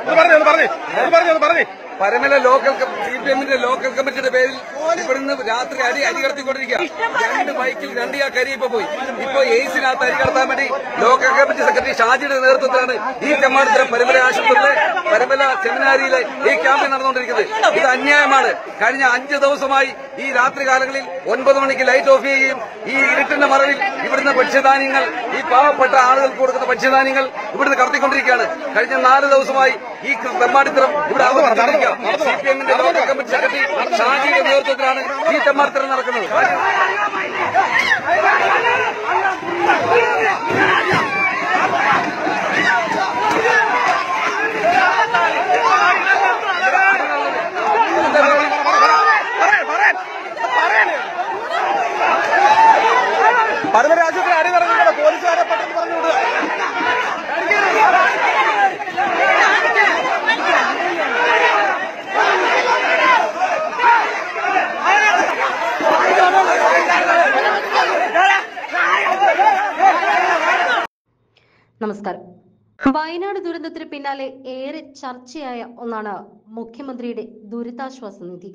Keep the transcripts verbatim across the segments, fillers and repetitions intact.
Paramala local C P എമ്മിന്റെ local കമ്മിറ്റിയുടെ പേരിൽ ഇവിടുന്ന് രാത്രി അരി അരി കടത്തിക്കൊണ്ടിരിക്കുക. രണ്ട് ബൈക്കിൽ രണ്ട് ചാക്ക് അരി ഇപ്പൊ പോയി. ഇപ്പൊ എയ്സിനകത്ത് അരി കടത്താൻ വേണ്ടി ലോക്കൽ കമ്മിറ്റി സെക്രട്ടറി ഷാജിയുടെ നേതൃത്വത്തിലാണ് ഈ തെമ്മാടിത്തരം പരമല ആശുപത്രിയിലെ പരമല സെമിനാരിയിലെ ഈ ക്യാമ്പയിൻ നടന്നുകൊണ്ടിരിക്കുന്നത്. ഇത് അന്യായമാണ്. കഴിഞ്ഞ അഞ്ച് ദിവസമായി ഈ രാത്രികാലങ്ങളിൽ ഒൻപത് മണിക്ക് ലൈറ്റ് ഓഫ് ചെയ്യുകയും ഈ ഇരുട്ടിന്റെ മറവിൽ ഇവിടുന്ന് ഭക്ഷ്യധാന്യങ്ങൾ ഈ പാവപ്പെട്ട ആളുകൾക്ക് കൊടുക്കുന്ന ഭക്ഷ്യധാന്യങ്ങൾ ഇവിടുന്ന് കടത്തിക്കൊണ്ടിരിക്കുകയാണ്. കഴിഞ്ഞ നാല് ദിവസമായി ഈ തെമ്മാടിത്തരം ഇവിടെ നടന്നുകൊണ്ടിരിക്കുക. സി പി എമ്മിന്റെ ലോക്കൽ കമ്മിറ്റി സെക്രട്ടറി ഷാജിയുടെ നേതൃത്വത്തിലാണ് ഈ തെമ്മാടിത്തരം നടക്കുന്നത്. പരമരാജ്യത്തിന് അടി നടന്നിട്ട് പോലീസുകാരെ പെട്ടെന്ന് പറഞ്ഞുവിടുക. നമസ്കാരം. വയനാട് ദുരന്തത്തിന് പിന്നാലെ ഏറെ ചർച്ചയായ ഒന്നാണ് മുഖ്യമന്ത്രിയുടെ ദുരിതാശ്വാസ നിധി.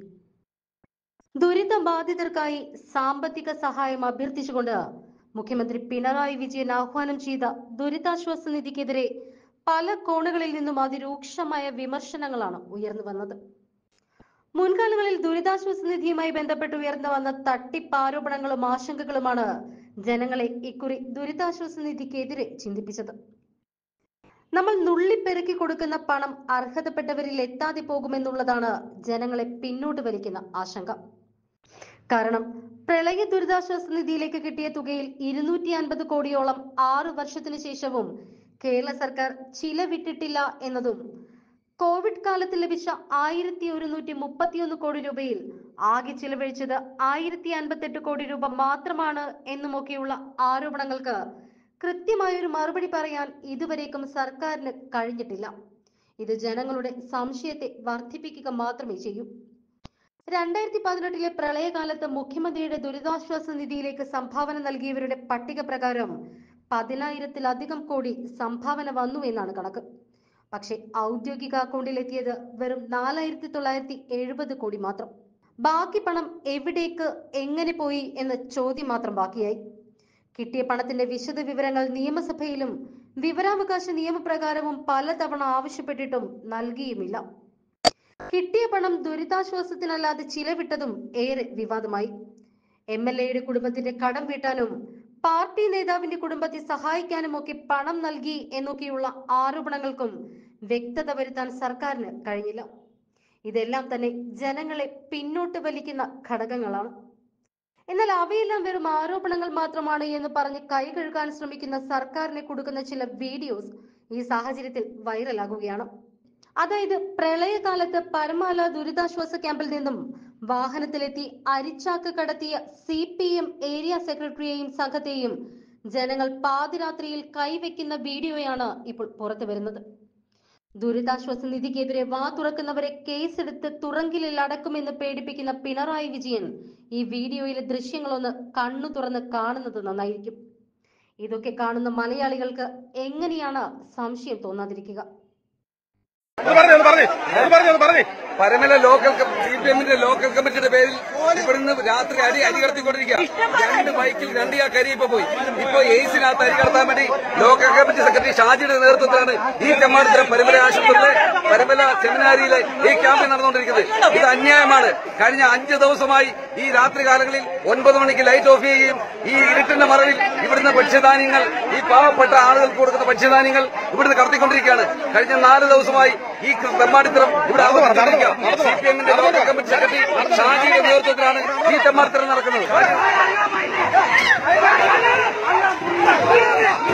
ദുരിത ബാധിതർക്കായി സാമ്പത്തിക സഹായം അഭ്യർത്ഥിച്ചുകൊണ്ട് മുഖ്യമന്ത്രി പിണറായി വിജയൻ ആഹ്വാനം ചെയ്ത ദുരിതാശ്വാസ നിധിക്കെതിരെ പല കോണുകളിൽ നിന്നും അതിരൂക്ഷമായ വിമർശനങ്ങളാണ് ഉയർന്നു വന്നത്. മുൻകാലങ്ങളിൽ ദുരിതാശ്വാസ നിധിയുമായി ബന്ധപ്പെട്ട് ഉയർന്നു വന്ന തട്ടിപ്പാരോപണങ്ങളും ആശങ്കകളുമാണ് ജനങ്ങളെ ഇക്കുറി ദുരിതാശ്വാസ നിധിക്കെതിരെ ചിന്തിപ്പിച്ചത്. നമ്മൾ നുള്ളിപ്പെറുക്കി കൊടുക്കുന്ന പണം അർഹതപ്പെട്ടവരിൽ എത്താതെ പോകുമെന്നുള്ളതാണ് ജനങ്ങളെ പിന്നോട്ട് വലിക്കുന്ന ആശങ്ക. കാരണം പ്രളയ ദുരിതാശ്വാസ നിധിയിലേക്ക് കിട്ടിയ തുകയിൽ ഇരുന്നൂറ്റി അൻപത് കോടിയോളം ആറു വർഷത്തിനു ശേഷവും കേരള സർക്കാർ ചിലവിട്ടിട്ടില്ല എന്നതും കോവിഡ് കാലത്ത് ലഭിച്ച ആയിരത്തി ഒരുന്നൂറ്റി മുപ്പത്തിയൊന്ന് കോടി രൂപയിൽ ആകെ ചിലവഴിച്ചത് ആയിരത്തി അൻപത്തെട്ട് കോടി രൂപ മാത്രമാണ് എന്നുമൊക്കെയുള്ള ആരോപണങ്ങൾക്ക് കൃത്യമായൊരു മറുപടി പറയാൻ ഇതുവരേക്കും സർക്കാരിന് കഴിഞ്ഞിട്ടില്ല. ഇത് ജനങ്ങളുടെ സംശയത്തെ വർദ്ധിപ്പിക്കുക മാത്രമേ ചെയ്യൂ. രണ്ടായിരത്തി പതിനെട്ടിലെ പ്രളയകാലത്ത് മുഖ്യമന്ത്രിയുടെ ദുരിതാശ്വാസ നിധിയിലേക്ക് സംഭാവന നൽകിയവരുടെ പട്ടിക പ്രകാരം പതിനായിരത്തിലധികം കോടി സംഭാവന വന്നു എന്നാണ് കണക്ക്. പക്ഷെ ഔദ്യോഗിക അക്കൗണ്ടിലെത്തിയത് വെറും നാലായിരത്തി തൊള്ളായിരത്തി എഴുപത് കോടി മാത്രം. ബാക്കി പണം എവിടേക്ക് എങ്ങനെ പോയി എന്ന ചോദ്യം മാത്രം ബാക്കിയായി. കിട്ടിയ പണത്തിന്റെ വിശദ വിവരങ്ങൾ നിയമസഭയിലും വിവരാവകാശ നിയമപ്രകാരവും പലതവണ ആവശ്യപ്പെട്ടിട്ടും നൽകിയുമില്ല. കിട്ടിയ പണം ദുരിതാശ്വാസത്തിനല്ലാതെ ചിലവിട്ടതും ഏറെ വിവാദമായി. എം എൽ എയുടെ കുടുംബത്തിന്റെ കടം വീട്ടാനും പാർട്ടി നേതാവിന്റെ കുടുംബത്തെ സഹായിക്കാനും ഒക്കെ പണം നൽകി എന്നൊക്കെയുള്ള ആരോപണങ്ങൾക്കും വ്യക്തത വരുത്താൻ സർക്കാരിന് കഴിഞ്ഞില്ല. ഇതെല്ലാം തന്നെ ജനങ്ങളെ പിന്നോട്ട് വലിക്കുന്ന ഘടകങ്ങളാണ്. എന്നാൽ അവയെല്ലാം വെറും ആരോപണങ്ങൾ മാത്രമാണ് എന്ന് പറഞ്ഞ് കൈ കഴുകാൻ ശ്രമിക്കുന്ന സർക്കാരിനെ കൊടുക്കുന്ന ചില വീഡിയോസ് ഈ സാഹചര്യത്തിൽ വൈറലാകുകയാണ്. അതായത് പ്രളയകാലത്ത് പരമാല ദുരിതാശ്വാസ ക്യാമ്പിൽ നിന്നും വാഹനത്തിലെത്തി അരിച്ചാക്ക് കടത്തിയ സി പി എം ഏരിയ സെക്രട്ടറിയെയും സംഘത്തെയും ജനങ്ങൾ പാതിരാത്രിയിൽ കൈവെക്കുന്ന വീഡിയോയാണ് ഇപ്പോൾ പുറത്തു വരുന്നത്. ദുരിതാശ്വാസ നിധിക്കെതിരെ വാ തുറക്കുന്നവരെ കേസെടുത്ത് തുറങ്കിലിൽ അടക്കുമെന്ന് പേടിപ്പിക്കുന്ന പിണറായി വിജയൻ ഈ വീഡിയോയിലെ ദൃശ്യങ്ങളൊന്ന് കണ്ണു തുറന്ന് കാണുന്നത് നന്നായിരിക്കും. ഇതൊക്കെ കാണുന്ന മലയാളികൾക്ക് എങ്ങനെയാണ് സംശയം തോന്നാതിരിക്കുക? പരമല ലോക്കൽ സി പി എമ്മിന്റെ ലോക്കൽ കമ്മിറ്റിയുടെ പേരിൽ ഇവിടുന്ന് രാത്രി അരി അരി കടത്തിക്കൊണ്ടിരിക്കുക. രണ്ട് ബൈക്കിൽ രണ്ട് ചാക്ക് അരി ഇപ്പൊ പോയി. ഇപ്പൊ എയ്സിനകത്ത് അരി കടത്താൻ വേണ്ടി ലോക്കൽ കമ്മിറ്റി സെക്രട്ടറി ഷാജിയുടെ നേതൃത്വത്തിലാണ് ഈ തെമ്മാടിത്തരം പരമല ആശുപത്രിയിലെ പരമല സെമിനാരിയിലെ ഈ ക്യാമ്പയിൻ നടന്നുകൊണ്ടിരിക്കുന്നത്. ഇത് അന്യായമാണ്. കഴിഞ്ഞ അഞ്ച് ദിവസമായി ഈ രാത്രികാലങ്ങളിൽ ഒൻപത് മണിക്ക് ലൈറ്റ് ഓഫ് ചെയ്യുകയും ഈ ഇരുട്ടിന്റെ മറവിൽ ഇവിടുന്ന് ഭക്ഷ്യധാന്യങ്ങൾ ഈ പാവപ്പെട്ട ആളുകൾക്ക് കൊടുക്കുന്ന ഭക്ഷ്യധാന്യങ്ങൾ ഇവിടുന്ന് കടത്തിക്കൊണ്ടിരിക്കുകയാണ്. കഴിഞ്ഞ നാല് ദിവസമായി ഈ തെമ്മാടിത്തരം ഇവിടെ നടന്നുകൊണ്ടിരിക്കുക. സി പി എമ്മിന്റെ ലോക്കൽ കമ്മിറ്റി സെക്രട്ടറി ഷാജിയുടെ നേതൃത്വത്തിലാണ് ഈ തെമ്മാടിത്തരം നടക്കുന്നത്.